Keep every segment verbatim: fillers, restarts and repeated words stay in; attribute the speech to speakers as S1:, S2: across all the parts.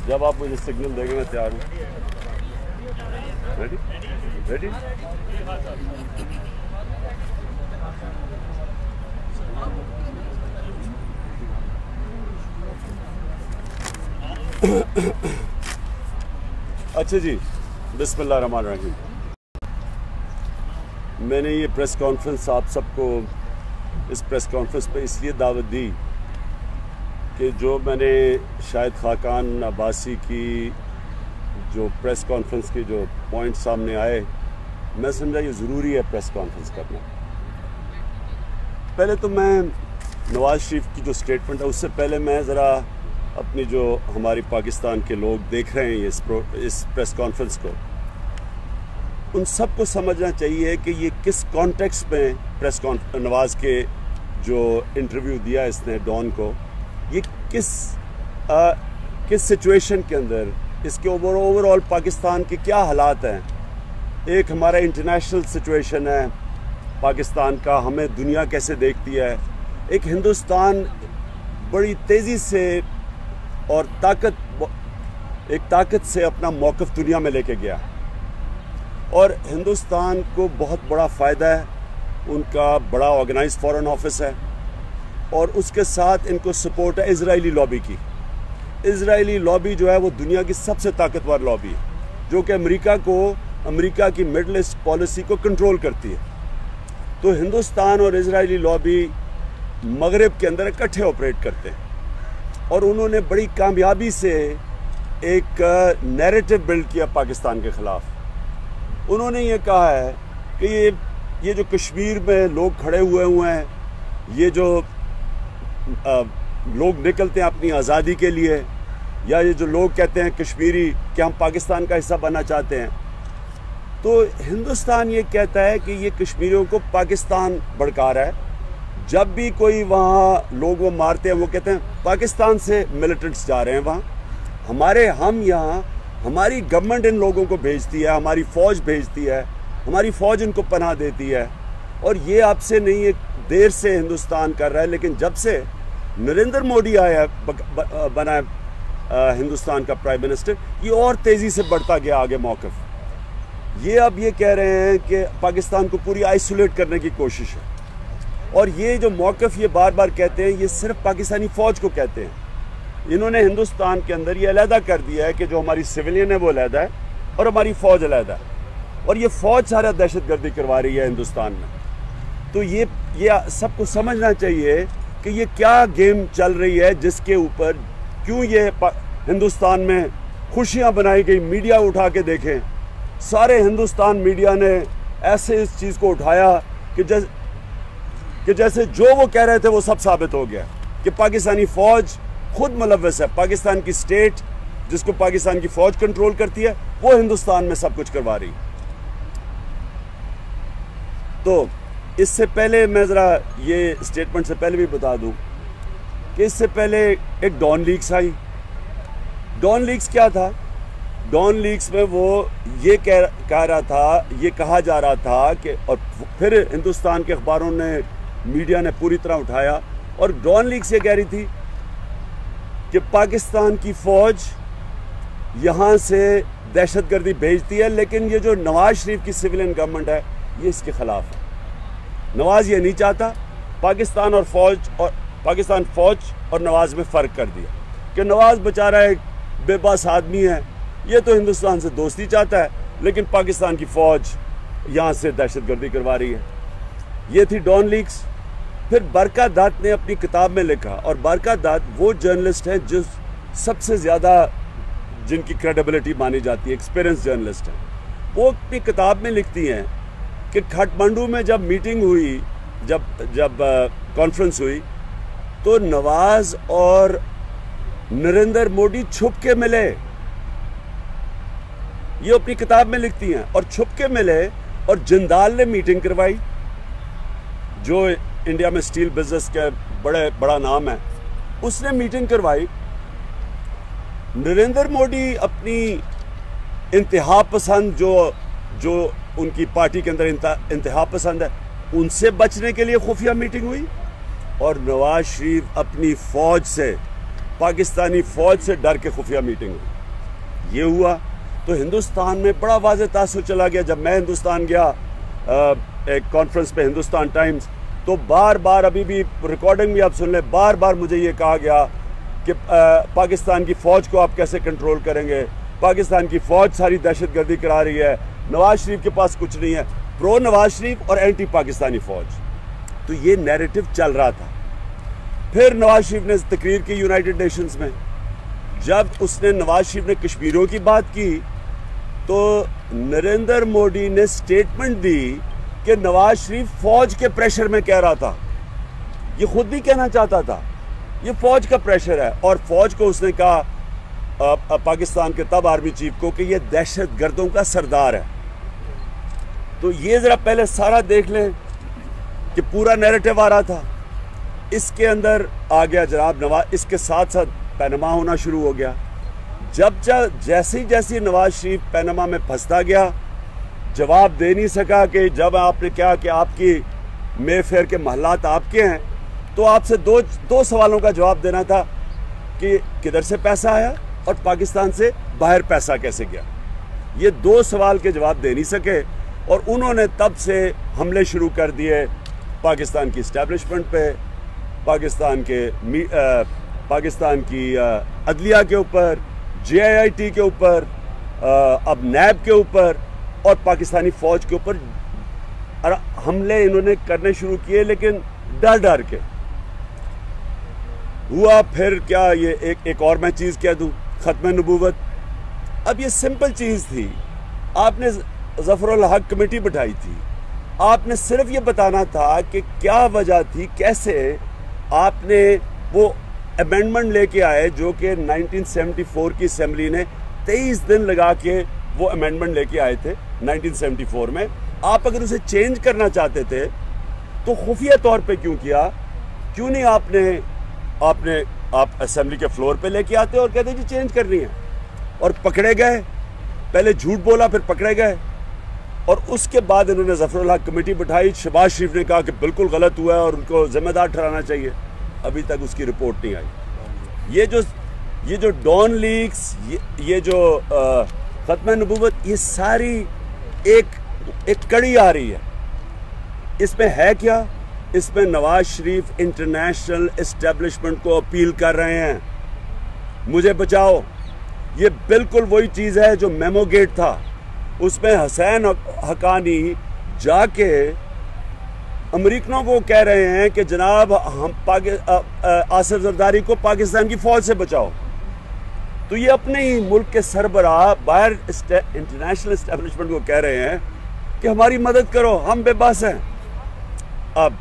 S1: जब आप मुझे सिग्नल देंगे मैं तैयार हूँ। रेडी रेडी अच्छा जी, बिस्मिल्लाह रहमान रहीम। मैंने ये प्रेस कॉन्फ्रेंस आप सबको इस प्रेस कॉन्फ्रेंस पे इसलिए दावत दी कि जो मैंने शाहिद खाकान अब्बासी की जो प्रेस कॉन्फ्रेंस के जो पॉइंट सामने आए, मैं समझा ये ज़रूरी है प्रेस कॉन्फ्रेंस करना। पहले तो मैं नवाज शरीफ की जो स्टेटमेंट है उससे पहले मैं ज़रा अपनी जो हमारी पाकिस्तान के लोग देख रहे हैं इस प्रो, इस प्रेस कॉन्फ्रेंस को, उन सबको समझना चाहिए कि ये किस कॉन्टेक्स्ट में प्रेस कॉन्फ्रेंस नवाज के जो इंटरव्यू दिया इसने डॉन को, ये किस आ, किस सिचुएशन के अंदर, इसके ओवर ओवरऑल पाकिस्तान के क्या हालात हैं। एक हमारा इंटरनेशनल सिचुएशन है पाकिस्तान का, हमें दुनिया कैसे देखती है। एक हिंदुस्तान बड़ी तेज़ी से और ताकत एक ताकत से अपना मौक़िफ़ दुनिया में लेके गया और हिंदुस्तान को बहुत बड़ा फ़ायदा है, उनका बड़ा ऑर्गेनाइज्ड फॉरेन ऑफिस है और उसके साथ इनको सपोर्ट है इजरायली लॉबी की। इजरायली लॉबी जो है वो दुनिया की सबसे ताकतवर लॉबी है, जो कि अमेरिका को अमेरिका की मिडल ईस्ट पॉलिसी को कंट्रोल करती है। तो हिंदुस्तान और इजरायली लॉबी मगरिब के अंदर इकट्ठे ऑपरेट करते हैं और उन्होंने बड़ी कामयाबी से एक नैरेटिव बिल्ड किया पाकिस्तान के ख़िलाफ़। उन्होंने ये कहा है कि ये ये जो कश्मीर में लोग खड़े हुए हुए हैं, ये जो आ, लोग निकलते हैं अपनी आज़ादी के लिए, या ये जो लोग कहते हैं कश्मीरी कि हम पाकिस्तान का हिस्सा बनना चाहते हैं, तो हिंदुस्तान ये कहता है कि ये कश्मीरियों को पाकिस्तान भड़का रहा है। जब भी कोई वहाँ लोग वो मारते हैं वो कहते हैं पाकिस्तान से मिलिटेंट्स जा रहे हैं वहाँ, हमारे हम यहाँ हमारी गवर्नमेंट इन लोगों को भेजती है, हमारी फ़ौज भेजती है, हमारी फ़ौज इनको पनाह देती है। और ये आपसे नहीं, एक देर से हिंदुस्तान कर रहा है, लेकिन जब से नरेंद्र मोदी आया बना है हिंदुस्तान का प्राइम मिनिस्टर, ये और तेज़ी से बढ़ता गया आगे मौक़िफ़। ये अब ये कह रहे हैं कि पाकिस्तान को पूरी आइसोलेट करने की कोशिश है और ये जो मौक़िफ़ ये बार बार कहते हैं, ये सिर्फ पाकिस्तानी फ़ौज को कहते हैं। इन्होंने हिंदुस्तान के अंदर ये अलहदा कर दिया है कि जो हमारी सिविलियन है वो अलहदा है और हमारी फ़ौज अलहदा है, और ये फ़ौज सारा दहशतगर्दी करवा रही है हिंदुस्तान में। तो ये ये सबको समझना चाहिए कि ये क्या गेम चल रही है, जिसके ऊपर क्यों ये हिंदुस्तान में खुशियाँ बनाई गई। मीडिया उठा के देखें, सारे हिंदुस्तान मीडिया ने ऐसे इस चीज़ को उठाया कि जैसे कि जैसे जो वो कह रहे थे वो सब साबित हो गया कि पाकिस्तानी फ़ौज खुद मुलव्वस है। पाकिस्तान की स्टेट, जिसको पाकिस्तान की फ़ौज कंट्रोल करती है, वो हिंदुस्तान में सब कुछ करवा रही। तो इससे पहले मैं ज़रा ये स्टेटमेंट से पहले भी बता दूं कि इससे पहले एक डॉन लीक्स आई। डॉन लीक्स क्या था? डॉन लीक्स में वो ये कह कह रहा था, ये कहा जा रहा था कि, और फिर हिंदुस्तान के अखबारों ने, मीडिया ने पूरी तरह उठाया, और डॉन लीक्स ये कह रही थी कि पाकिस्तान की फ़ौज यहाँ से दहशतगर्दी भेजती है, लेकिन ये जो नवाज शरीफ की सिविलियन गवर्नमेंट है ये इसके ख़िलाफ़ है। नवाज ये नहीं चाहता। पाकिस्तान और फ़ौज और पाकिस्तान फ़ौज और नवाज में फ़र्क कर दिया कि नवाज बेचारा एक बेबस आदमी है, ये तो हिंदुस्तान से दोस्ती चाहता है, लेकिन पाकिस्तान की फ़ौज यहाँ से दहशतगर्दी करवा रही है। ये थी डॉन लीक्स। फिर बरका दत्त ने अपनी किताब में लिखा, और बरका दत्त वो जर्नलिस्ट हैं जो सबसे ज़्यादा जिनकी क्रेडिबिलिटी मानी जाती है, एक्सपीरियंस जर्नलिस्ट हैं। वो अपनी किताब में लिखती हैं कि काठमांडू में जब मीटिंग हुई, जब जब कॉन्फ्रेंस हुई, तो नवाज और नरेंद्र मोदी छुप के मिले। ये अपनी किताब में लिखती हैं, और छुप के मिले, और जिंदाल ने मीटिंग करवाई, जो इंडिया में स्टील बिजनेस के बड़े बड़ा नाम है, उसने मीटिंग करवाई। नरेंद्र मोदी अपनी इंतहा पसंद जो जो उनकी पार्टी के अंदर इंतहा पसंद है, उनसे बचने के लिए खुफिया मीटिंग हुई, और नवाज शरीफ अपनी फ़ौज से, पाकिस्तानी फ़ौज से डर के खुफिया मीटिंग हुई। ये हुआ। तो हिंदुस्तान में बड़ा वाज़ेह तासुर चला गया। जब मैं हिंदुस्तान गया आ, एक कॉन्फ्रेंस पे हिंदुस्तान टाइम्स, तो बार बार, अभी भी रिकॉर्डिंग भी आप सुन लें, बार बार मुझे ये कहा गया कि आ, पाकिस्तान की फ़ौज को आप कैसे कंट्रोल करेंगे, पाकिस्तान की फ़ौज सारी दहशतगर्दी करा रही है, नवाज शरीफ के पास कुछ नहीं है, प्रो नवाज शरीफ और एंटी पाकिस्तानी फ़ौज। तो ये नैरेटिव चल रहा था। फिर नवाज शरीफ ने तकरीर की यूनाइटेड नेशंस में। जब उसने नवाज शरीफ ने कश्मीरियों की बात की तो नरेंद्र मोदी ने स्टेटमेंट दी कि नवाज शरीफ फौज के प्रेशर में कह रहा था। ये खुद भी कहना चाहता था ये फौज का प्रेशर है, और फौज को उसने कहा आ, आ, पाकिस्तान के तब आर्मी चीफ को कि ये दहशत गर्दों का सरदार है। तो ये जरा पहले सारा देख लें कि पूरा नैरेटिव आ रहा था। इसके अंदर आ गया जनाब नवाज, इसके साथ साथ पैनमा होना शुरू हो गया। जब जब जैसे ही जैसे नवाज शरीफ पैनमा में फंसता गया, जवाब दे नहीं सका कि जब आपने कहा कि आपकी मे फेयर के महलात आपके हैं, तो आपसे दो दो सवालों का जवाब देना था कि किधर से पैसा आया और पाकिस्तान से बाहर पैसा कैसे गया। ये दो सवाल के जवाब दे नहीं सके, और उन्होंने तब से हमले शुरू कर दिए पाकिस्तान की इस्टेब्लिशमेंट पे, पाकिस्तान के आ, पाकिस्तान की अदलिया के ऊपर, जे आई आई टी के ऊपर, अब नैब के ऊपर और पाकिस्तानी फ़ौज के ऊपर हमले इन्होंने करने शुरू किए, लेकिन डर डर के। हुआ फिर क्या, ये एक एक और मैं चीज़ कह दूँ, ख़त्म नबूवत। अब ये सिंपल चीज़ थी। आपने ज़फ़रुल हक कमेटी बिठाई थी, आपने सिर्फ ये बताना था कि क्या वजह थी, कैसे आपने वो अमेंडमेंट लेके आए जो कि नाइनटीन सेवेंटी फोर की असेंबली ने तेईस दिन लगा के वो अमेंडमेंट लेके आए थे नाइनटीन सेवेंटी फोर में। आप अगर उसे चेंज करना चाहते थे तो खुफिया तौर पे क्यों किया? क्यों नहीं आपने आपने आप असेंबली के फ्लोर पे लेके आते और कहते जी चेंज करनी है, और पकड़े गए। पहले झूठ बोला, फिर पकड़े गए, और उसके बाद इन्होंने ज़फ़रुल हक कमेटी बिठाई। शहबाज शरीफ ने कहा कि बिल्कुल गलत हुआ है और उनको जिम्मेदार ठहराना चाहिए। अभी तक उसकी रिपोर्ट नहीं आई। ये जो ये जो डॉन लीक्स, ये, ये जो ख़त्म नबूवत, ये सारी एक एक कड़ी आ रही है। इसमें है क्या? इसमें नवाज शरीफ इंटरनेशनल एस्टेब्लिशमेंट को अपील कर रहे हैं, मुझे बचाओ। ये बिल्कुल वही चीज़ है जो मेमो गेट था। उसमें हुसैन हकानी जाके अमरीकनों को कह रहे हैं कि जनाब हम आसिफ जरदारी को पाकिस्तान की फौज से बचाओ। तो ये अपने ही मुल्क के सरबराह बाहर इंटरनेशनल एस्टेब्लिशमेंट को कह रहे हैं कि हमारी मदद करो, हम बेबस हैं। अब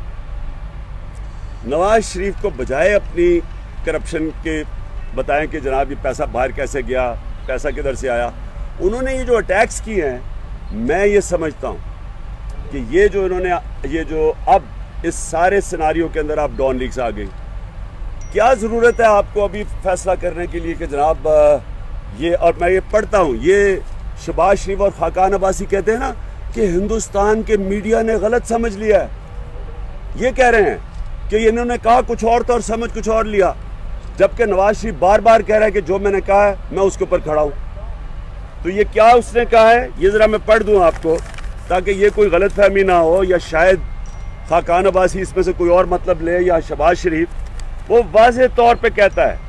S1: नवाज शरीफ को बजाय अपनी करप्शन के बताएं कि जनाब ये पैसा बाहर कैसे गया, पैसा किधर से आया, उन्होंने ये जो अटैक्स किए हैं, मैं ये समझता हूँ कि ये जो इन्होंने ये जो अब इस सारे सिनारियों के अंदर आप डॉन लीक्स आ गई, क्या ज़रूरत है आपको अभी फैसला करने के लिए कि जनाब ये, और मैं ये पढ़ता हूँ, ये शहबाज शरीफ और खाकान अब्बासी कहते हैं ना कि हिंदुस्तान के मीडिया ने गलत समझ लिया है। ये कह रहे हैं कि इन्होंने कहा कुछ और था और समझ कुछ और लिया, जबकि नवाज शरीफ बार बार कह रहा है कि जो मैंने कहा है मैं उसके ऊपर खड़ा हूँ। तो ये क्या उसने कहा है, ये ज़रा मैं पढ़ दूँ आपको ताकि ये कोई गलत फहमी ना हो, या शायद खाकान अब्बासी इसमें से कोई और मतलब ले, या शहबाज शरीफ। वो वाज़ेह तौर पे कहता है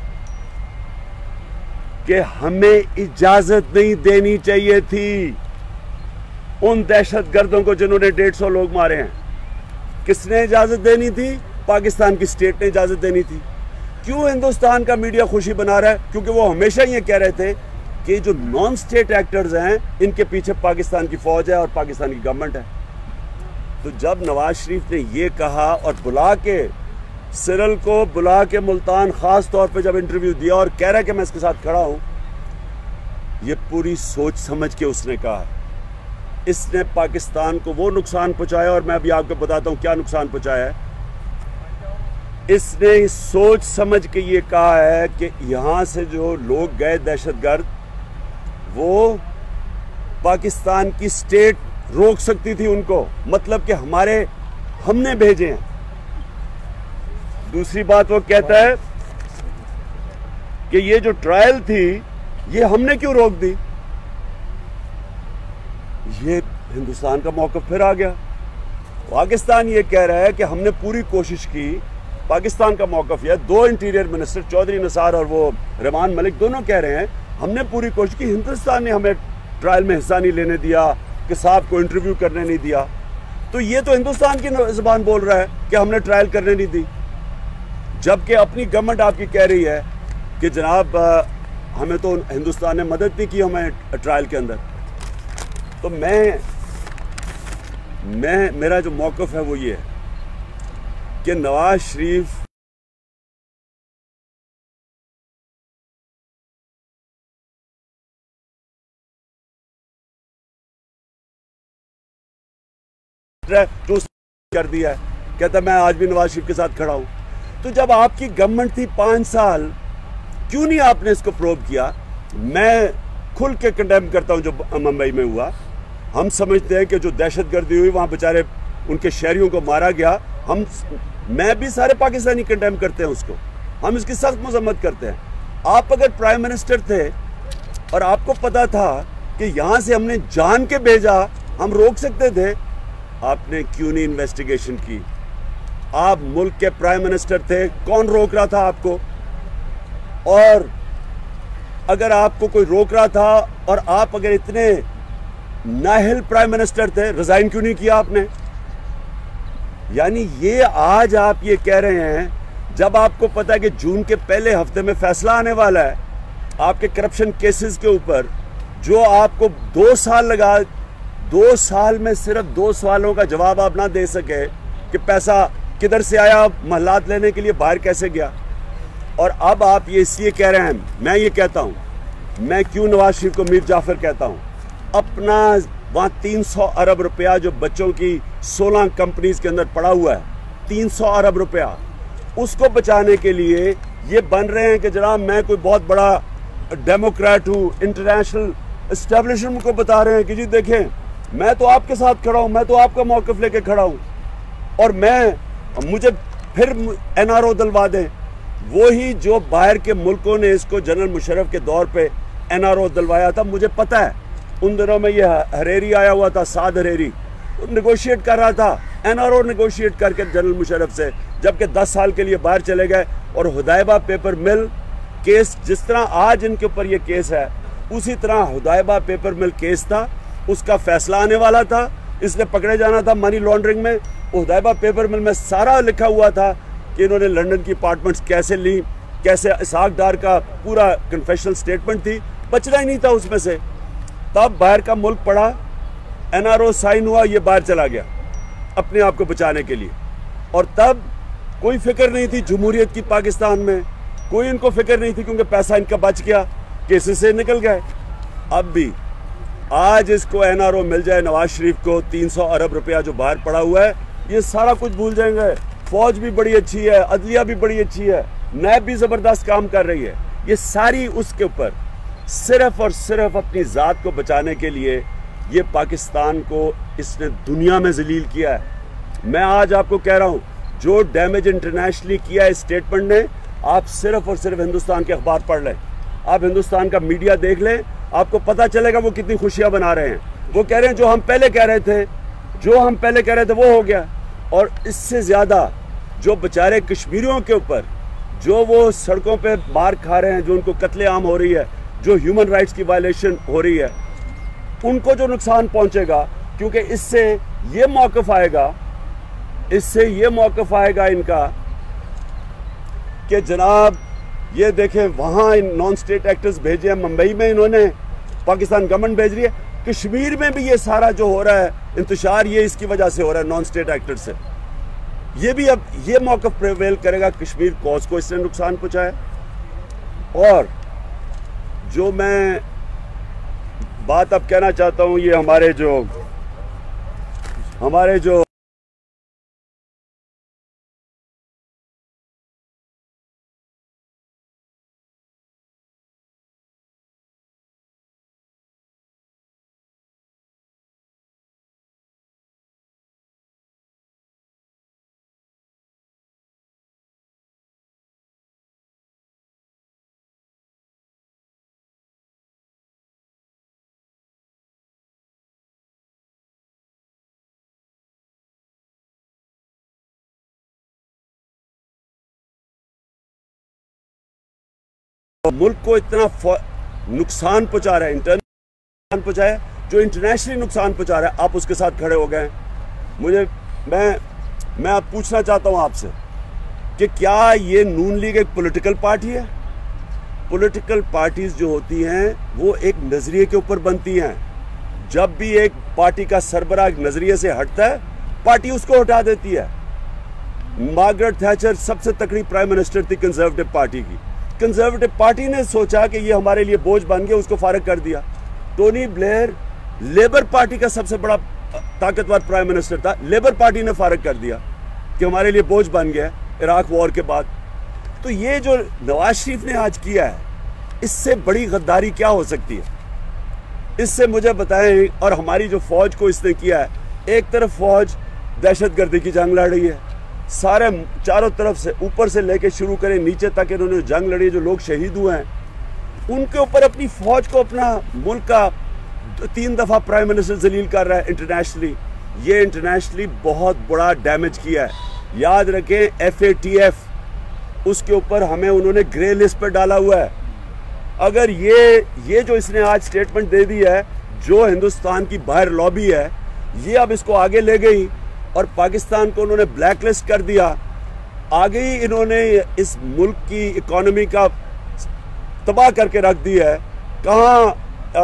S1: कि हमें इजाज़त नहीं देनी चाहिए थी उन दहशत गर्दों को जिन्होंने डेढ़ सौ लोग मारे हैं। किसने इजाज़त देनी थी? पाकिस्तान की स्टेट ने इजाज़त देनी थी। क्यों हिंदुस्तान का मीडिया खुशी बना रहा है? क्योंकि वो हमेशा ये कह रहे थे कि जो नॉन स्टेट एक्टर्स हैं इनके पीछे पाकिस्तान की फ़ौज है और पाकिस्तान की गवर्नमेंट है। तो जब नवाज शरीफ ने ये कहा और बुला के सिरल को बुला के मुल्तान ख़ास तौर पे जब इंटरव्यू दिया और कह रहा है कि मैं इसके साथ खड़ा हूँ, ये पूरी सोच समझ के उसने कहा। इसने पाकिस्तान को वो नुकसान पहुँचाया, और मैं अभी आपको बताता हूँ क्या नुकसान पहुँचाया है। इसने सोच समझ के ये कहा है कि यहाँ से जो लोग गए दहशतगर्द, वो पाकिस्तान की स्टेट रोक सकती थी उनको, मतलब कि हमारे हमने भेजे हैं। दूसरी बात वो कहता है कि ये जो ट्रायल थी ये हमने क्यों रोक दी? ये हिंदुस्तान का मौक़िफ़ फिर आ गया। पाकिस्तान ये कह रहा है कि हमने पूरी कोशिश की। पाकिस्तान का मौक़िफ़ यह, दो इंटीरियर मिनिस्टर चौधरी निसार और वो रहमान मलिक दोनों कह रहे हैं हमने पूरी कोशिश की, हिंदुस्तान ने हमें ट्रायल में हिस्सा नहीं लेने दिया, कि साहब को इंटरव्यू करने नहीं दिया। तो ये तो हिंदुस्तान की ज़बान बोल रहा है कि हमने ट्रायल करने नहीं दी, जबकि अपनी गवर्नमेंट आपकी कह रही है कि जनाब हमें तो हिंदुस्तान ने मदद नहीं की हमें ट्रायल के अंदर। तो मैं मैं मेरा जो मौक़िफ़ है वो ये है कि नवाज शरीफ जो कर दिया है, कहता मैं आज भी नवाज शरीफ के साथ खड़ा हूं। तो जब आपकी गवर्नमेंट थी पांच साल, क्यों नहीं आपने इसको प्रोब किया? मैं खुल के कंडेम करता हूं जो मुंबई में हुआ। हम समझते हैं कि जो दहशतगर्दी हुई वहां बेचारे उनके शहरियों को मारा गया, हम मैं भी सारे पाकिस्तानी कंडेम करते हैं उसको, हम इसकी सख्त मजम्मत करते हैं। आप अगर प्राइम मिनिस्टर थे और आपको पता था कि यहां से हमने जान के भेजा, हम रोक सकते थे, आपने क्यों नहीं इन्वेस्टिगेशन की? आप मुल्क के प्राइम मिनिस्टर थे, कौन रोक रहा था आपको? और अगर आपको कोई रोक रहा था और आप अगर इतने नाहिल प्राइम मिनिस्टर थे, रिजाइन क्यों नहीं किया आपने? यानी ये आज आप ये कह रहे हैं, जब आपको पता है कि जून के पहले हफ्ते में फैसला आने वाला है आपके करप्शन केसेस के ऊपर, जो आपको दो साल लगा, दो साल में सिर्फ दो सवालों का जवाब आप ना दे सके कि पैसा किधर से आया, महलात लेने के लिए बाहर कैसे गया। और अब आप ये इसलिए कह रहे हैं, मैं ये कहता हूँ, मैं क्यों नवाज शरीफ को मीर जाफर कहता हूँ, अपना वहाँ तीन सौ अरब रुपया जो बच्चों की सोलह कंपनीज के अंदर पड़ा हुआ है, तीन सौ अरब रुपया, उसको बचाने के लिए ये बन रहे हैं कि जनाब मैं कोई बहुत बड़ा डेमोक्रेट हूँ, इंटरनेशनल एस्टेब्लिशमेंट को बता रहे हैं कि जी देखें मैं तो आपके साथ खड़ा हूँ, मैं तो आपका मौक़िफ़ लेके खड़ा हूँ, और मैं मुझे फिर एन आर ओ दिलवा दें। वो ही जो बाहर के मुल्कों ने इसको जनरल मुशर्रफ के दौर पे एन आर ओ दिलवाया था, मुझे पता है उन दिनों में ये हरेरी आया हुआ था, साद हरेरी नेगोशिएट कर रहा था, एन आर ओ नेगोशिएट करके जनरल मुशर्रफ से, जबकि दस साल के लिए बाहर चले गए। और हुदैबा पेपर मिल केस, जिस तरह आज इनके ऊपर ये केस है, उसी तरह हुदैबा पेपर मिल केस था, उसका फैसला आने वाला था, इसने पकड़े जाना था मनी लॉन्ड्रिंग में। हुदैबा पेपर मिल में सारा लिखा हुआ था कि इन्होंने लंदन की अपार्टमेंट्स कैसे ली, कैसे इसाक डार का पूरा कन्फेशनल स्टेटमेंट थी, बचना ही नहीं था उसमें से। तब बाहर का मुल्क पड़ा, एन आर ओ साइन हुआ, ये बाहर चला गया अपने आप को बचाने के लिए। और तब कोई फिक्र नहीं थी जमहूरियत की पाकिस्तान में, कोई इनको फिक्र नहीं थी, क्योंकि पैसा इनका बच गया, केसेस से निकल गए। अब भी आज इसको एन आर ओ मिल जाए, नवाज शरीफ को तीन सौ अरब रुपया जो बाहर पड़ा हुआ है, ये सारा कुछ भूल जाएंगे। फौज भी बड़ी अच्छी है, अदलिया भी बड़ी अच्छी है, नैब भी ज़बरदस्त काम कर रही है। ये सारी उसके ऊपर सिर्फ और सिर्फ अपनी ज़ात को बचाने के लिए ये पाकिस्तान को इसने दुनिया में जलील किया है। मैं आज आपको कह रहा हूँ, जो डैमेज इंटरनेशनली किया है स्टेटमेंट ने, आप सिर्फ और सिर्फ हिंदुस्तान के अखबार पढ़ लें, आप हिंदुस्तान का मीडिया देख लें, आपको पता चलेगा वो कितनी खुशियां बना रहे हैं। वो कह रहे हैं जो हम पहले कह रहे थे, जो हम पहले कह रहे थे वो हो गया। और इससे ज़्यादा जो बेचारे कश्मीरियों के ऊपर जो वो सड़कों पे मार खा रहे हैं, जो उनको कत्लेआम हो रही है, जो ह्यूमन राइट्स की वायलेशन हो रही है, उनको जो नुकसान पहुंचेगा, क्योंकि इससे ये मौक़िफ़ आएगा, इससे ये मौक़िफ़ आएगा इनका कि जनाब ये देखें वहाँ नॉन स्टेट एक्टर्स भेजे हैं, मुंबई में इन्होंने, पाकिस्तान गवर्नमेंट भेज रही है, कश्मीर में भी ये सारा जो हो रहा है इंतशार, ये इसकी वजह से हो रहा है नॉन स्टेट एक्टर से। ये भी अब ये मौक़िफ़ प्रिवेल करेगा, कश्मीर कॉज को इसने नुकसान पहुँचाया। और जो मैं बात अब कहना चाहता हूँ, ये हमारे जो हमारे जो मुल्क को इतना नुकसान पहुंचा रहा है, इंटरनेशनल पहुंचाया, जो इंटरनेशनली नुकसान पहुंचा रहा है, आप उसके साथ खड़े हो गए। मुझे मैं मैं आप पूछना चाहता हूं आपसे कि क्या ये नून लीग एक पॉलिटिकल पार्टी है? पॉलिटिकल पार्टीज जो होती हैं वो एक नजरिए के ऊपर बनती हैं। जब भी एक पार्टी का सरबराह एक नजरिए से हटता है, पार्टी उसको हटा देती है। मार्गरेट थैचर सबसे तकड़ी प्राइम मिनिस्टर थी कंजर्वेटिव पार्टी की। कंजर्वेटिव पार्टी ने सोचा कि ये हमारे लिए बोझ बन गया, उसको फारिग कर दिया। टोनी ब्लेयर लेबर पार्टी का सबसे बड़ा ताकतवर प्राइम मिनिस्टर था, लेबर पार्टी ने फारिग कर दिया कि हमारे लिए बोझ बन गया इराक वॉर के बाद। तो ये जो नवाज शरीफ ने आज किया है, इससे बड़ी गद्दारी क्या हो सकती है? इससे मुझे बताएं। और हमारी जो फौज को इसने किया है, एक तरफ फौज दहशतगर्दी की जंग लड़ रही है, सारे चारों तरफ से ऊपर से लेके शुरू करें नीचे तक इन्होंने जंग लड़ी, जो लोग शहीद हुए हैं उनके ऊपर अपनी फौज को, अपना मुल्क का तीन दफा प्राइम मिनिस्टर जलील कर रहा है इंटरनेशनली। ये इंटरनेशनली बहुत बड़ा डैमेज किया है। याद रखें, एफ ए टी एफ उसके ऊपर हमें उन्होंने ग्रे लिस्ट पर डाला हुआ है। अगर ये ये जो इसने आज स्टेटमेंट दे दी है, जो हिंदुस्तान की बाहर लॉबी है, ये अब इसको आगे ले गई और पाकिस्तान को उन्होंने ब्लैक लिस्ट कर दिया। आगे ही इन्होंने इस मुल्क की इकोनॉमी का तबाह करके रख दी है। कहाँ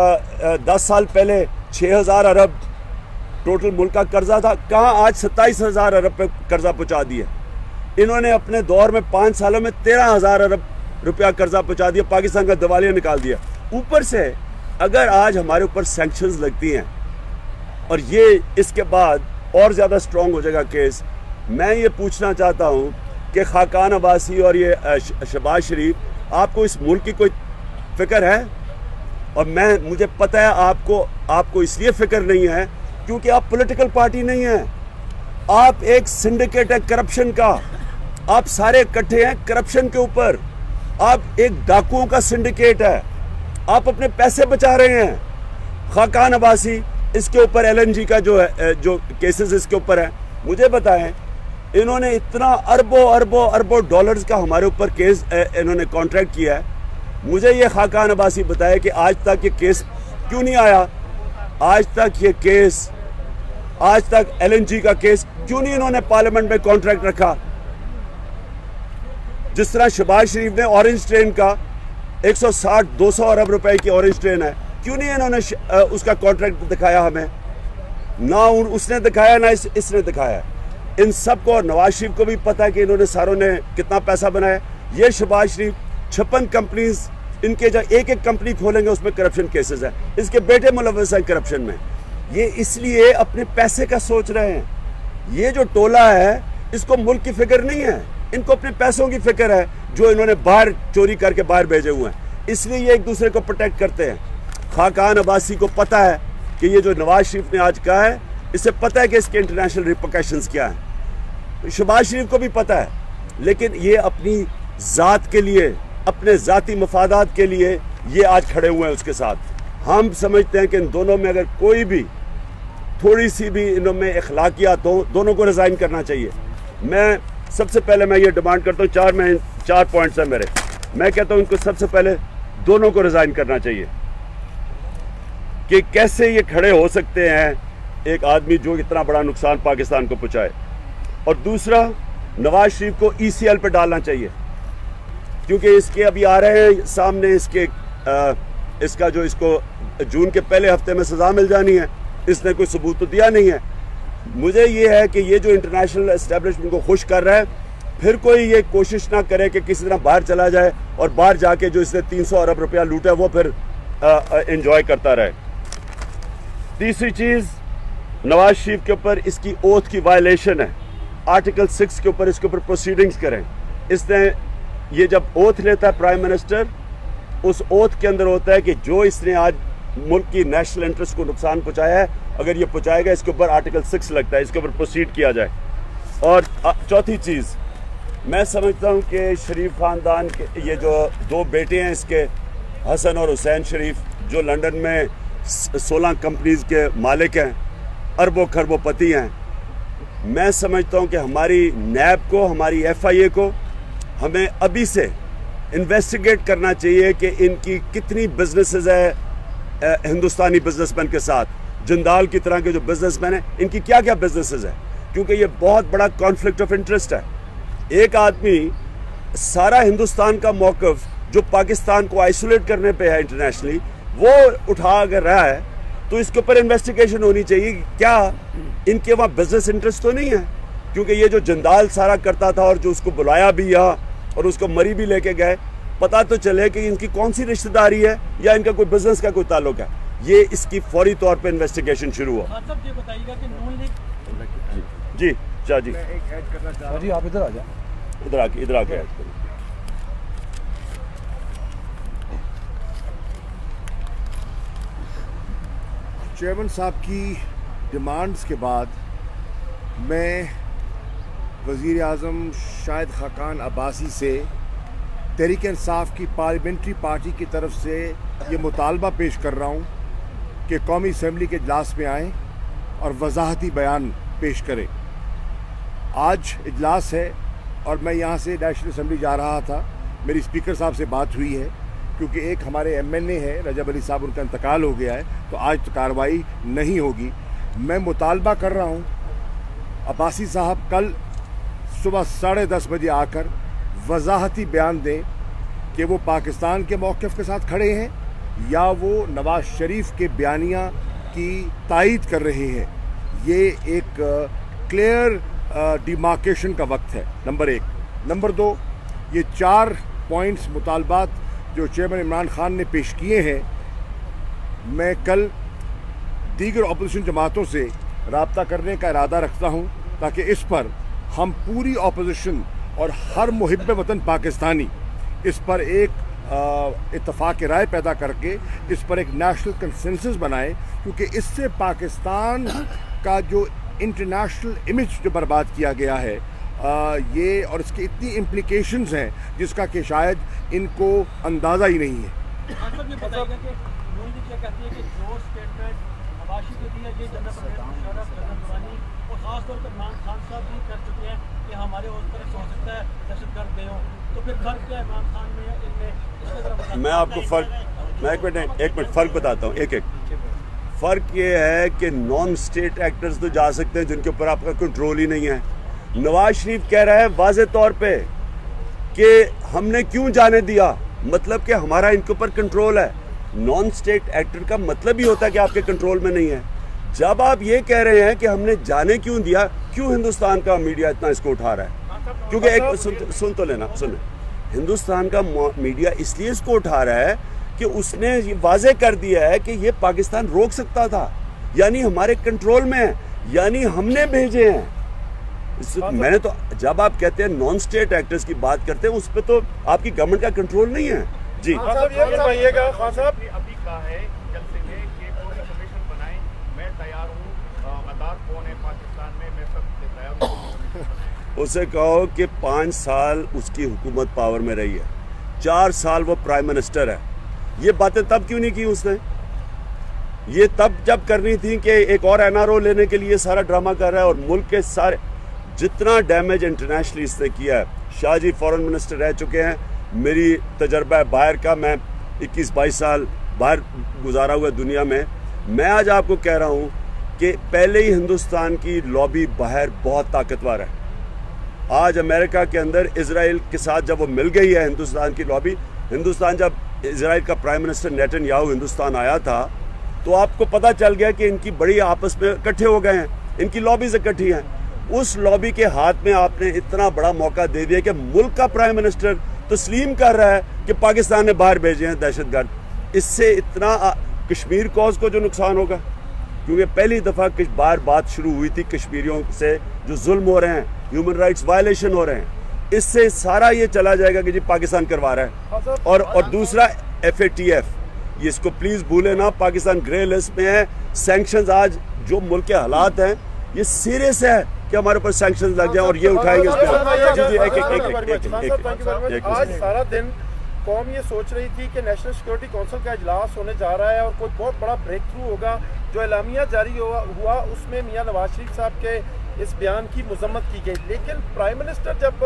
S1: दस साल पहले छः हज़ार अरब टोटल मुल्क का कर्जा था, कहाँ आज सत्ताईस हज़ार अरब पे कर्जा पहुँचा दिया। इन्होंने अपने दौर में पाँच सालों में तेरह हज़ार अरब रुपया कर्जा पहुँचा दिया, पाकिस्तान का दिवालिया निकाल दिया। ऊपर से अगर आज हमारे ऊपर सैंक्शंस लगती हैं और ये इसके बाद और ज़्यादा स्ट्रॉन्ग हो जाएगा केस, मैं ये पूछना चाहता हूँ कि खाकान अब्बासी और ये शहबाज शरीफ, आपको इस मुल्क की कोई फिक्र है? और मैं मुझे पता है आपको आपको इसलिए फिक्र नहीं है क्योंकि आप पॉलिटिकल पार्टी नहीं हैं। आप एक सिंडिकेट है करप्शन का, आप सारे इकट्ठे हैं करप्शन के ऊपर। आप एक डाकुओं का सिंडिकेट है, आप अपने पैसे बचा रहे हैं। खाकान अब्बासी, इसके ऊपर एल एन जी का जो है, जो केसेस इसके ऊपर है, मुझे बताएं, इन्होंने इतना अरबों अरबों अरबों डॉलर्स का हमारे ऊपर केस इन्होंने कॉन्ट्रैक्ट किया है। मुझे ये खाकान अब्बासी बताया कि आज तक ये केस क्यों नहीं आया, आज तक ये केस, आज तक एल एन जी का केस क्यों नहीं इन्होंने पार्लियामेंट में कॉन्ट्रैक्ट रखा? जिस तरह शहबाज शरीफ ने ऑरेंज ट्रेन का एक सौ साठ दो सौ अरब रुपए की ऑरेंज ट्रेन है, क्यों नहीं इन्होंने उसका कॉन्ट्रैक्ट दिखाया हमें? ना उसने दिखाया ना इस, इसने दिखाया। इन सब को, और नवाज शरीफ को भी पता है कि इन्होंने सारों ने कितना पैसा बनाया। ये शहबाज शरीफ छप्पन कंपनीज, इनके जो एक एक कंपनी खोलेंगे उसमें करप्शन केसेस है, इसके बेटे मुलव्वस हैं करप्शन में। ये इसलिए अपने पैसे का सोच रहे हैं। ये जो टोला है, इसको मुल्क की फिक्र नहीं है, इनको अपने पैसों की फिक्र है जो इन्होंने बाहर चोरी करके बाहर भेजे हुए हैं। इसलिए ये एक दूसरे को प्रोटेक्ट करते हैं। खाकान अब्बासी को पता है कि ये जो नवाज शरीफ ने आज कहा है, इसे पता है कि इसके इंटरनेशनल रिपरकशंस क्या हैं। शहबाज शरीफ को भी पता है, लेकिन ये अपनी ज़ात के लिए, अपने ज़ाती मफादात के लिए ये आज खड़े हुए हैं उसके साथ। हम समझते हैं कि इन दोनों में अगर कोई भी थोड़ी सी भी इनमें इखलाकियात हो, दोनों को रिज़ाइन करना चाहिए। मैं सबसे पहले मैं ये डिमांड करता हूँ, चार में चार पॉइंट्स हैं मेरे। मैं कहता हूँ इनको सबसे पहले दोनों को रिज़ाइन करना चाहिए। कि कैसे ये खड़े हो सकते हैं एक आदमी जो इतना बड़ा नुकसान पाकिस्तान को पहुँचाए। और दूसरा, नवाज शरीफ को ई सी एल पे डालना चाहिए, क्योंकि इसके अभी आ रहे हैं सामने इसके आ, इसका जो इसको जून के पहले हफ्ते में सज़ा मिल जानी है। इसने कोई सबूत तो दिया नहीं है। मुझे ये है कि ये जो इंटरनेशनल एस्टेब्लिशमेंट को खुश कर रहा है, फिर कोई ये कोशिश ना करे कि किसी तरह बाहर चला जाए और बाहर जाके जो इसने तीन सौ अरब रुपया लूटा है वो फिर एंजॉय करता रहे। तीसरी चीज़, नवाज शरीफ के ऊपर इसकी ओथ की वायलेशन है। आर्टिकल सिक्स के ऊपर इसके ऊपर प्रोसीडिंग्स करें। इसने ये जब ओथ लेता है प्राइम मिनिस्टर, उस ओथ के अंदर होता है कि जो इसने आज मुल्क की नेशनल इंटरेस्ट को नुकसान पहुंचाया है, अगर ये पहुंचाएगा, इसके ऊपर आर्टिकल सिक्स लगता है, इसके ऊपर प्रोसीड किया जाए। और चौथी चीज़, मैं समझता हूं कि शरीफ ख़ानदान के ये जो दो बेटे हैं इसके, हसन और हुसैन शरीफ, जो लंदन में सोलह कंपनीज के मालिक हैं, अरबों खरबों पति हैं, मैं समझता हूं कि हमारी नैब को, हमारी एफ आई ए को, हमें अभी से इन्वेस्टिगेट करना चाहिए कि इनकी कितनी बिजनेसेस है हिंदुस्तानी बिजनेसमैन के साथ, जिंदाल की तरह के जो बिजनेसमैन हैं इनकी क्या क्या बिजनेसेस है, क्योंकि ये बहुत बड़ा कॉन्फ्लिक्ट ऑफ इंटरेस्ट है। एक आदमी सारा हिंदुस्तान का मौक़िफ़ जो पाकिस्तान को आइसोलेट करने पे है इंटरनेशनली, वो उठा अगर रहा है तो इसके ऊपर इन्वेस्टिगेशन होनी चाहिए कि क्या इनके वहाँ बिजनेस इंटरेस्ट तो नहीं है। क्योंकि ये जो जिंदाल सारा करता था और जो उसको बुलाया भी यहाँ और उसको मरी भी लेके गए, पता तो चले कि इनकी कौन सी रिश्तेदारी है या इनका कोई बिजनेस का कोई ताल्लुक है। ये इसकी फौरी तौर पे इन्वेस्टिगेशन शुरू हुआ।
S2: ये बताइएगा कि नून लीग
S1: जी शाह जी,
S3: मैं एक ऐड करना चाह रहा हूं।
S4: जी आप इधर आ जाए,
S1: इधर आके इधर आके ऐड करो।
S3: चेयरमैन साहब की डिमांड्स के बाद मैं वज़ीर आज़म शाहिद खाकान अब्बासी से तहरीक इंसाफ की पार्लियामेंट्री पार्टी की तरफ से ये मुतालबा पेश कर रहा हूँ कि कौमी असम्बली के इजलास में आएँ और वजाहती बयान पेश करें। आज इजलास है और मैं यहाँ से नेशनल असम्बली जा रहा था, मेरी स्पीकर साहब से बात हुई है क्योंकि एक हमारे एम एन ए है रजब अली साहब, उनका इंतकाल हो गया है, तो आज तो कार्रवाई नहीं होगी। मैं मुतालबा कर रहा हूँ अब्बासी साहब कल सुबह साढ़े दस बजे आकर वजाहती बयान दें कि वो पाकिस्तान के मौक़िफ़ के साथ खड़े हैं या वो नवाज शरीफ के बयानिया की तायीद कर रहे हैं। ये एक क्लियर डिमार्केशन का वक्त है, नंबर एक। नंबर दो, ये चार पॉइंट्स मुतालबात जो चेयरमैन इमरान खान ने पेश किए हैं, मैं कल दीगर अपोजिशन जमातों से रब्ता करने का इरादा रखता हूं ताकि इस पर हम पूरी अपोजिशन और हर मुहिब्ब वतन पाकिस्तानी इस पर एक इत्तफाक राय पैदा करके इस पर एक नेशनल कंसेंसस बनाए, क्योंकि इससे पाकिस्तान का जो इंटरनेशनल इमेज जो बर्बाद किया गया है आ, ये और इसकी इतनी इम्प्लिकेशंस हैं जिसका कि शायद इनको अंदाज़ा ही नहीं है।
S2: मतलब ये बताइएगा कि नून लीग क्या कहती है कि जो स्टेटमेंट नवाज शरीफ ने दिया, ये जनरल मुशर्रफ, जनरल दुरानी और ख़ासतौर पर इमरान खान साहब भी कर चुके हैं कि हमारे उस तरफ हो सकता है दहशतगर्द गए हों, तो फिर फ़र्क क्या है इमरान खान में इनमें?
S1: मैं आपको फ़र्क मैं एक मिनट एक मिनट फ़र्क बताता हूँ। एक एक फ़र्क ये है कि नॉन स्टेट एक्टर्स तो जा सकते हैं जिनके ऊपर आपका कंट्रोल ही नहीं है। नवाज शरीफ कह रहा है वाज़े तौर पे कि हमने क्यों जाने दिया, मतलब कि हमारा इनके ऊपर कंट्रोल है। नॉन स्टेट एक्टर का मतलब ही होता है कि आपके कंट्रोल में नहीं है। जब आप ये कह रहे हैं कि हमने जाने क्यों दिया, क्यों हिंदुस्तान का मीडिया इतना इसको उठा रहा है? क्योंकि एक सुन, सुन तो लेना सुन हिंदुस्तान का मीडिया इसलिए इसको उठा रहा है कि उसने ये वाज़े कर दिया है कि ये पाकिस्तान रोक सकता था, यानी हमारे कंट्रोल में है, यानी हमने भेजे हैं। मैंने तो जब आप कहते हैं नॉन स्टेट एक्टर्स की बात करते हैं, उस पर तो आपकी गवर्नमेंट का कंट्रोल नहीं है। जी
S5: खान साहब ये बताइएगा, खान साहब अभी कहा है जल्दी में कि कोई कमीशन बनाए, मैं तैयार हूँ, मदार कौन है पाकिस्तान में, मैं सब तैयार हूँ।
S1: उसे कहो कि पाँच साल उसकी हुकूमत पावर में रही है, चार साल वो प्राइम मिनिस्टर है। ये बातें तब क्यों नहीं की उसने? ये तब जब करनी थी कि एक और एन आर ओ लेने के लिए सारा ड्रामा कर रहा है। और मुल्क के सारे जितना डैमेज इंटरनेशनली इसने किया है, शाह जी फॉरेन मिनिस्टर रह चुके हैं, मेरी तजर्बा है बाहर का, मैं इक्कीस बाईस साल बाहर गुजारा हुआ दुनिया में। मैं आज आपको कह रहा हूँ कि पहले ही हिंदुस्तान की लॉबी बाहर बहुत ताकतवर है। आज अमेरिका के अंदर इजराइल के साथ जब वो मिल गई है हिंदुस्तान की लॉबी, हिंदुस्तान जब इजराइल का प्राइम मिनिस्टर नेतन्याहू हिंदुस्तान आया था तो आपको पता चल गया कि इनकी बड़ी आपस में इकट्ठे हो गए हैं, इनकी लॉबीज इकट्ठी हैं। उस लॉबी के हाथ में आपने इतना बड़ा मौका दे दिया कि मुल्क का प्राइम मिनिस्टर तस्लीम कर रहा है कि पाकिस्तान ने बाहर भेजे हैं दहशतगर्द। इससे इतना कश्मीर कॉज को जो नुकसान होगा, क्योंकि पहली दफ़ा बार बात शुरू हुई थी कश्मीरियों से जो जुल्म हो रहे हैं, ह्यूमन राइट्स वायलेशन हो रहे हैं, इससे सारा ये चला जाएगा कि जी पाकिस्तान करवा रहा है। और और दूसरा एफ ए टी एफ, ये इसको प्लीज़ भूले ना, पाकिस्तान ग्रे लिस्ट में है। सैंक्शंस आज जो मुल्क के हालात हैं, ये सीरियस है कि हमारे ऊपर सैंक्शंस लग जाए और ये उठाएंगे इस पे।
S5: आज सारा दिन कौम ये सोच रही थी कि नेशनल सिक्योरिटी काउंसिल का इजलास होने जा रहा है और कोई बहुत बड़ा ब्रेक थ्रू होगा। जो एलामिया जारी हुआ, हुआ उसमें मियां नवाज शरीफ साहब के इस बयान की मजम्मत की गई, लेकिन प्राइम मिनिस्टर जब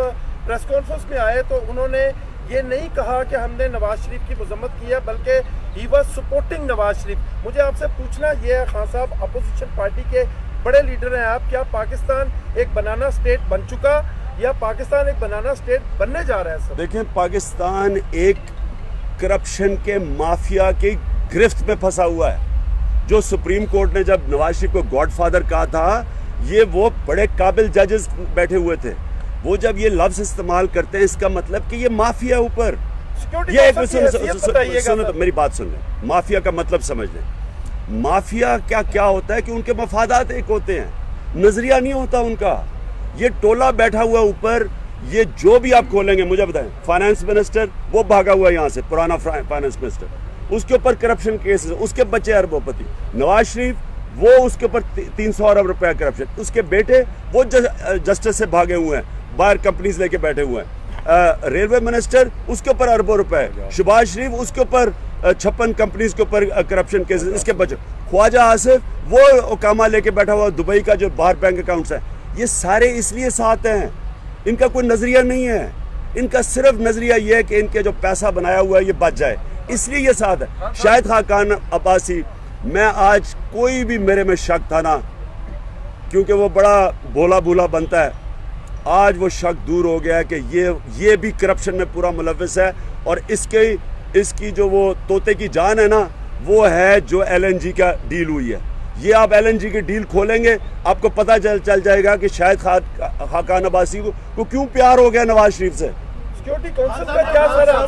S4: प्रेस कॉन्फ्रेंस में आए तो उन्होंने ये नहीं कहा कि हमने नवाज शरीफ की मजम्मत की है, बल्कि he was supporting Nawaz Sharif. मुझे आपसे पूछना ये है खान साहब, अपोजिशन पार्टी के बड़े लीडर हैं आप, क्या पाकिस्तान एक बनाना स्टेट बन चुका या पाकिस्तान एक बनाना स्टेट बनने जा रहा है? सर
S1: देखें, पाकिस्तान एक करप्शन के माफिया की गिरफ्त में फंसा हुआ है। जो सुप्रीम कोर्ट ने जब नवाज शरीफ को गॉडफादर कहा था, ये वो बड़े काबिल जजेस बैठे हुए थे, वो जब ये लफ्ज इस्तेमाल करते हैं इसका मतलब कि ये माफिया ऊपर ये एक सुन, सुन, सुन, सुन, तो मेरी बात सुन लें। माफिया का मतलब समझ लें। माफिया क्या क्या होता है कि उनके मफादात एक होते हैं, नजरिया नहीं होता उनका। ये टोला बैठा हुआ ऊपर, ये जो भी आप खोलेंगे, मुझे बताएं, फाइनेंस मिनिस्टर वो भागा हुआ है यहाँ से, पुराना फाइनेंस मिनिस्टर, उसके ऊपर करप्शन केसेस, उसके बच्चे अरबोपति। नवाज शरीफ वो उसके ऊपर तीन सौ अरब रुपया करप्शन, उसके बेटे वो जस्टिस से भागे हुए हैं, बाहर कंपनीज लेके बैठे हुए हैं। रेलवे मिनिस्टर उसके ऊपर अरबों रुपए, शहबाज शरीफ उसके ऊपर छप्पन कंपनीज के ऊपर करप्शन केसेस, इसके बच्चे। ख्वाजा आसिफ वो ओकामा लेके बैठा हुआ दुबई का, जो बाहर बैंक अकाउंट्स है। ये सारे इसलिए साथ हैं, इनका कोई नजरिया नहीं है, इनका सिर्फ नजरिया ये है कि इनके जो पैसा बनाया हुआ है ये बच जाए, इसलिए ये साथ है। शाहिद खाकान अब्बासी, मैं आज कोई भी मेरे में शक था ना, क्योंकि वो बड़ा भोला भूला बनता है, आज वो शक दूर हो गया है कि ये ये भी करप्शन में पूरा मुलव्वस है। और इसके इसकी जो वो तोते की जान है ना, वो है जो एलएनजी का डील हुई है। ये आप एलएनजी की डील खोलेंगे, आपको पता चल चल जाएगा कि शायद खाकान अब्बासी को, को क्यों प्यार हो गया नवाज शरीफ से।
S4: सिक्योरिटी काउंसिल का क्या सर है?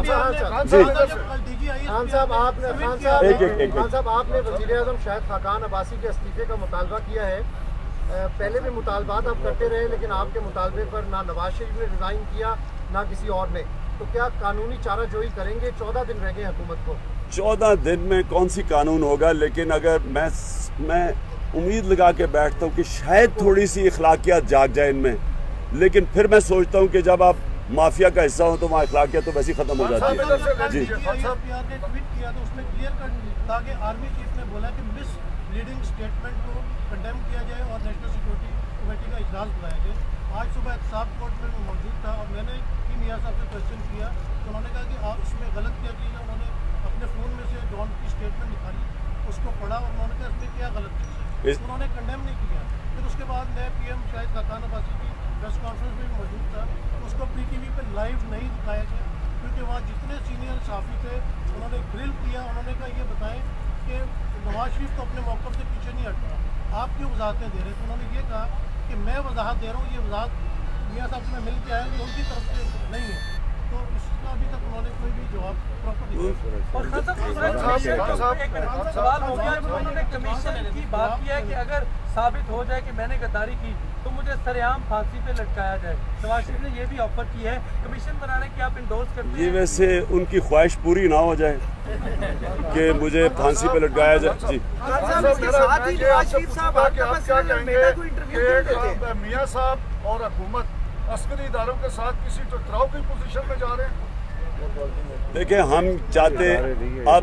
S1: जी
S6: खान साहब आपने खान साहब
S1: एक एक एक
S6: खान साहब आपने वज़ीर आज़म शाहिद खाकान अब्बासी के इस्तीफे का मुतालबा किया है। पहले भी मुतालबात आप करते रहे, लेकिन आपके मुतालबे पर ना नवाज शरीफ ने रिज़ाइन किया ना किसी और ने, तो क्या कानूनी चाराजोई करेंगे? चौदह दिन रह गए हुकूमत को।
S1: चौदह दिन में कौन सी कानून होगा, लेकिन अगर मैं मैं उम्मीद लगा के बैठता हूँ कि शायद थोड़ी सी इखलाकियात जाग जाए इनमें, लेकिन फिर मैं सोचता हूँ कि जब आप माफिया का हिस्सा हो तो वहाँ इखलाकियत तो वैसे ही खत्म हो जाती है। जी
S2: आर्मी चीफ ने बोला कि मिस लीडिंग स्टेटमेंट को कंडेम किया जाए और नेशनल सिक्योरिटी कमेटी का इजलास बुलाया जाए। आज सुबह एहतसाब कोर्ट में मैं मौजूद था और मैंने ही मियाँ साहब से क्वेश्चन किया, तो उन्होंने कहा कि आप इसमें गलत क्या चीज़ है। उन्होंने अपने फ़ोन में से जॉन की स्टेटमेंट निकाली, उसको पढ़ा और उन्होंने कहा इसमें क्या गलत चीज़ है, उन्होंने कंडेम नहीं किया। फिर उसके बाद मैं पी एम शाहिद खाकान अब्बासी की प्रेस कॉन्फ्रेंस में मौजूद था, उसको पी टी वी पर लाइव नहीं दिखाया गया, क्योंकि वहाँ जितने सीनियर साफ़ी थे उन्होंने ग्रिल किया। उन्होंने कहा ये बताएं कि नवाज शरीफ तो अपने मौक़िफ़ से पीछे नहीं हट रहा, आप क्यों वजाहतें दे रहे थे? उन्होंने ये कहा कि मैं वजाहत दे रहा हूँ, ये वजाहत मियाँ साहब से मैं मिल के आया, ये उनकी तरफ से नहीं है। तो इसका अभी तक उन्होंने कोई भी जवाब प्रॉपर नहीं दिया। सवाल हो गया, उन्होंने कमीशन की बात की है कि अगर साबित हो जाए कि मैंने गद्दारी की तो मुझे सरेआम फांसी पे लटकाया जाए। नवाज शरीफ ने ये भी ऑफर की है कमीशन बनाने की, आप इंडोर्स करते हैं?
S1: ये वैसे उनकी ख्वाहिश पूरी ना हो जाए कि मुझे फांसी पे लटकाया जाए। जी
S5: मियाँ साहब और हुकूमत अस्करी इदारों के साथ किसी टकराव की पोजीशन में जा रहे हैं?
S1: देखिए, हम चाहते आप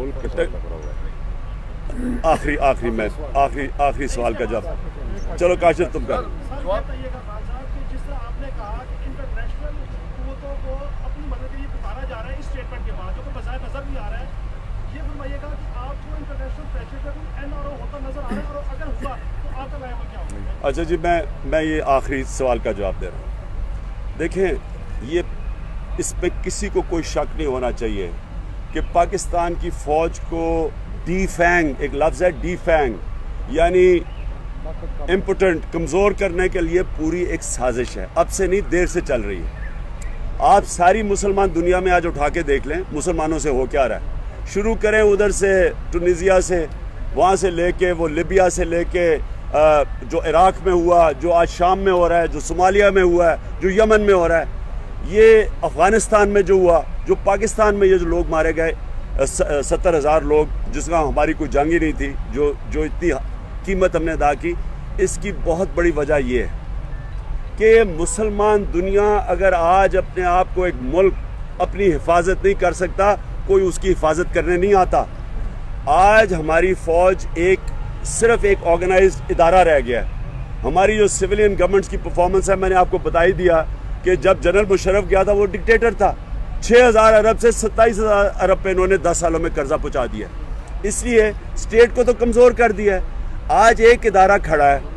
S1: आखिरी आखिरी में आखिरी आखिरी सवाल का जवाब, चलो काशिफ तुम कर।
S2: जिस तरह आपने कहा कि इंटरनेशनल कुव्वतों को अपनी मदद के लिए पुकारा जा रहा है इस स्टेटमेंट के बाद, जो कि बजाय नजर भी आ रहा है, ये फरमाइएगा कि आपको इंटरनेशनल प्रेशर का कोई एन आर ओ होता नजर आ रहा है, और अगर हुआ तो आपका लायक क्या होगा?
S1: अच्छा जी, मैं मैं ये आखिरी सवाल का जवाब दे रहा हूँ। देखें, ये इस पे किसी को कोई शक नहीं होना चाहिए कि पाकिस्तान की फ़ौज को डीफैंग, एक लफ्ज़ है डीफैंग, यानी इम्पोर्टेंट, कमज़ोर करने के लिए पूरी एक साजिश है, अब से नहीं देर से चल रही है। आप सारी मुसलमान दुनिया में आज उठा के देख लें मुसलमानों से हो क्या रहा है। शुरू करें उधर से, टूनीसिया से, वहाँ से लेके वो लिबिया से लेके जो इराक़ में हुआ, जो आज शाम में हो रहा है, जो सोमालिया में हुआ है, जो यमन में हो रहा है, ये अफ़गानिस्तान में जो हुआ, जो पाकिस्तान में ये जो लोग मारे गए सत्तर हज़ार लोग, जिसका हमारी कोई जंग ही नहीं थी, जो जो इतनी कीमत हमने अदा की, इसकी बहुत बड़ी वजह ये है कि मुसलमान दुनिया अगर आज अपने आप को एक मुल्क अपनी हिफाजत नहीं कर सकता, कोई उसकी हिफाजत करने नहीं आता। आज हमारी फ़ौज एक सिर्फ एक ऑर्गेनाइज्ड इदारा रह गया है। हमारी जो सिविलियन गवर्नमेंट्स की परफॉर्मेंस है, मैंने आपको बता ही दिया कि जब जनरल मुशर्रफ गया था वो डिक्टेटर था, छः हज़ार अरब से सत्ताईस हज़ार अरब पे इन्होंने दस सालों में कर्जा पहुंचा दिया, इसलिए स्टेट को तो कमज़ोर कर दिया है। आज एक इदारा खड़ा है,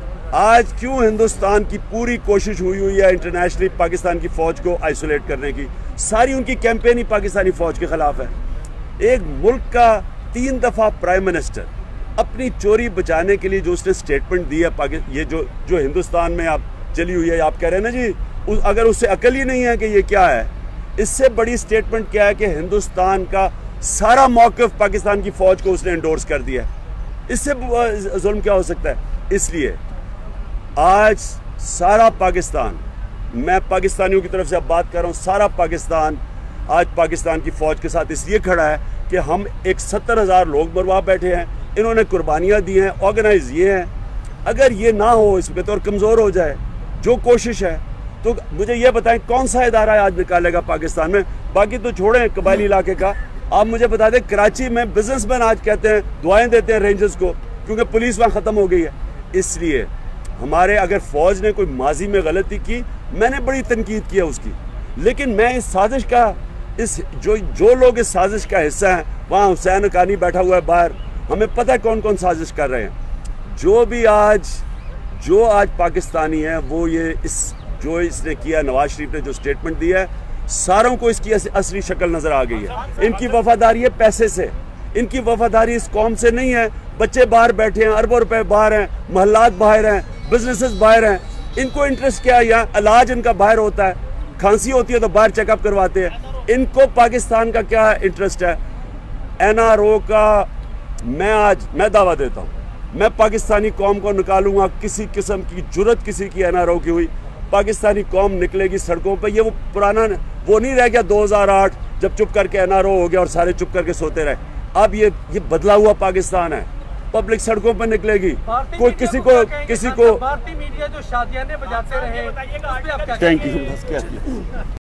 S1: आज क्यों हिंदुस्तान की पूरी कोशिश हुई हुई है इंटरनेशनली पाकिस्तान की फ़ौज को आइसोलेट करने की, सारी उनकी कैंपेन ही पाकिस्तानी फ़ौज के ख़िलाफ़ है। एक मुल्क का तीन दफ़ा प्राइम मिनिस्टर अपनी चोरी बचाने के लिए जो उसने स्टेटमेंट दी है, ये जो जो हिंदुस्तान में आप चली हुई है, आप कह रहे हैं ना जी, उस, अगर उससे अकल ही नहीं है कि ये क्या है, इससे बड़ी स्टेटमेंट क्या है कि हिंदुस्तान का सारा मौक़िफ़ पाकिस्तान की फ़ौज को उसने एंडोर्स कर दिया। इससे जुल्म क्या हो सकता है? इसलिए आज सारा पाकिस्तान, मैं पाकिस्तानियों की तरफ से अब बात कर रहा हूँ, सारा पाकिस्तान आज पाकिस्तान की फ़ौज के साथ इसलिए खड़ा है कि हम एक सत्तर हज़ार लोग मरवा बैठे हैं, इन्होंने कुर्बानियाँ दी हैं, ऑर्गेनाइज ये हैं। अगर ये ना हो, इसमें तो और कमज़ोर हो जाए जो कोशिश है, तो मुझे ये बताएं कौन सा इदारा आज निकालेगा पाकिस्तान में? बाकी तो छोड़ें कबायली इलाके का, आप मुझे बता दें कराची में बिजनेसमैन आज कहते हैं, दुआएं देते हैं रेंजर्स को, क्योंकि पुलिस वहाँ ख़त्म हो गई है। इसलिए हमारे अगर फ़ौज ने कोई माजी में गलती की, मैंने बड़ी तनकीद की है उसकी, लेकिन मैं इस साजिश का, इस जो जो लोग इस साजिश का हिस्सा हैं, वहाँ हुसैन हक्कानी बैठा हुआ है बाहर, हमें पता है कौन कौन साजिश कर रहे हैं। जो भी आज जो आज पाकिस्तानी है वो ये इस जो इसने किया, नवाज शरीफ ने जो स्टेटमेंट दिया है, सारों को इसकी असली शक्ल नज़र आ गई है। इनकी वफादारी है पैसे से, इनकी वफादारी इस कौम से नहीं है। बच्चे बाहर बैठे हैं, अरबों रुपए बाहर हैं, महल्लात बाहर हैं, बिजनेसेस बाहर हैं, इनको इंटरेस्ट क्या है? यहाँ इलाज इनका बाहर होता है, खांसी होती है तो बाहर चेकअप करवाते हैं। इनको पाकिस्तान का क्या इंटरेस्ट है? एन आर ओ का मैं आज मैं दावा देता हूँ, मैं पाकिस्तानी कौम को निकालूंगा। किसी किस्म की जुर्रत किसी की एन आर ओ की हुई, पाकिस्तानी कौम निकलेगी सड़कों पर। ये वो पुराना वो नहीं रह गया दो हज़ार आठ जब चुप करके एन आर ओ हो गया और सारे चुप करके सोते रहे। अब ये ये बदला हुआ पाकिस्तान है, पब्लिक सड़कों पर निकलेगी। कोई किसी को किसी को
S2: भारतीय मीडिया जो शादियां बजाते रहे,
S1: थैंक यू।